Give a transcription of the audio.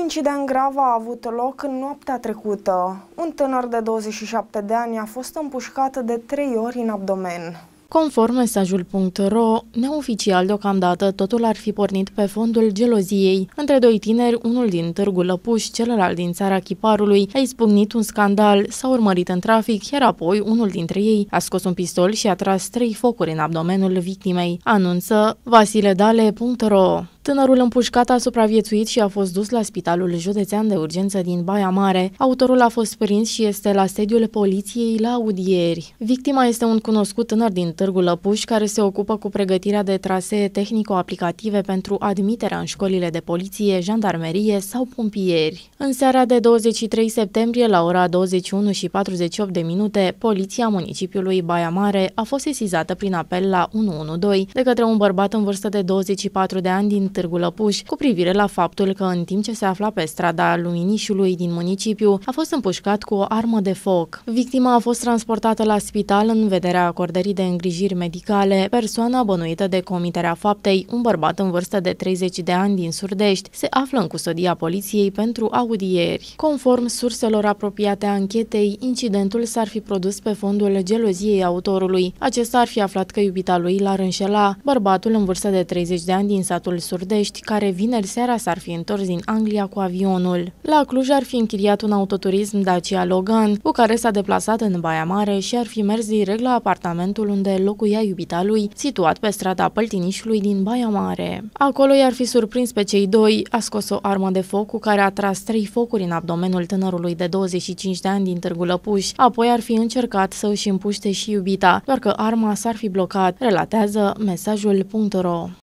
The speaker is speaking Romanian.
incident grav a avut loc în noaptea trecută. Un tânăr de 27 de ani a fost împușcat de 3 ori în abdomen. Conform mesajul.ro, neoficial deocamdată totul ar fi pornit pe fondul geloziei între doi tineri, unul din Târgu Lăpuș, celălalt din țara Chiparului. A izbucnit un scandal, s-a urmărit în trafic, iar apoi unul dintre ei a scos un pistol și a tras 3 focuri în abdomenul victimei, anunță vasiledale.ro. Tânărul împușcat a supraviețuit și a fost dus la Spitalul Județean de Urgență din Baia Mare. Autorul a fost prins și este la sediul poliției la audieri. Victima este un cunoscut tânăr din Târgu Lăpuș care se ocupă cu pregătirea de trasee tehnico-aplicative pentru admiterea în școlile de poliție, jandarmerie sau pompieri. În seara de 23 septembrie, la ora 21:48, poliția municipiului Baia Mare a fost sesizată prin apel la 112 de către un bărbat în vârstă de 24 de ani din Târgu Lăpuș, cu privire la faptul că în timp ce se afla pe strada Luminișului din municipiu, a fost împușcat cu o armă de foc. Victima a fost transportată la spital în vederea acordării de îngrijiri medicale. Persoana bănuită de comiterea faptei, un bărbat în vârstă de 30 de ani din Surdești, se află în custodia poliției pentru audieri. Conform surselor apropiate anchetei, incidentul s-ar fi produs pe fondul geloziei autorului. Acesta ar fi aflat că iubita lui l-ar înșela. Bărbatul în vârstă de 30 de ani din satul Surdești, care vineri seara s-ar fi întors din Anglia cu avionul. La Cluj ar fi închiriat un autoturism Dacia Logan, cu care s-a deplasat în Baia Mare și ar fi mers direct la apartamentul unde locuia iubita lui, situat pe strada Păltinișului din Baia Mare. Acolo i-ar fi surprins pe cei doi, a scos o armă de foc cu care a tras 3 focuri în abdomenul tânărului de 25 de ani din Târgu Lăpuș, apoi ar fi încercat să își împuște și iubita, doar că arma s-ar fi blocat, relatează mesajul.ro.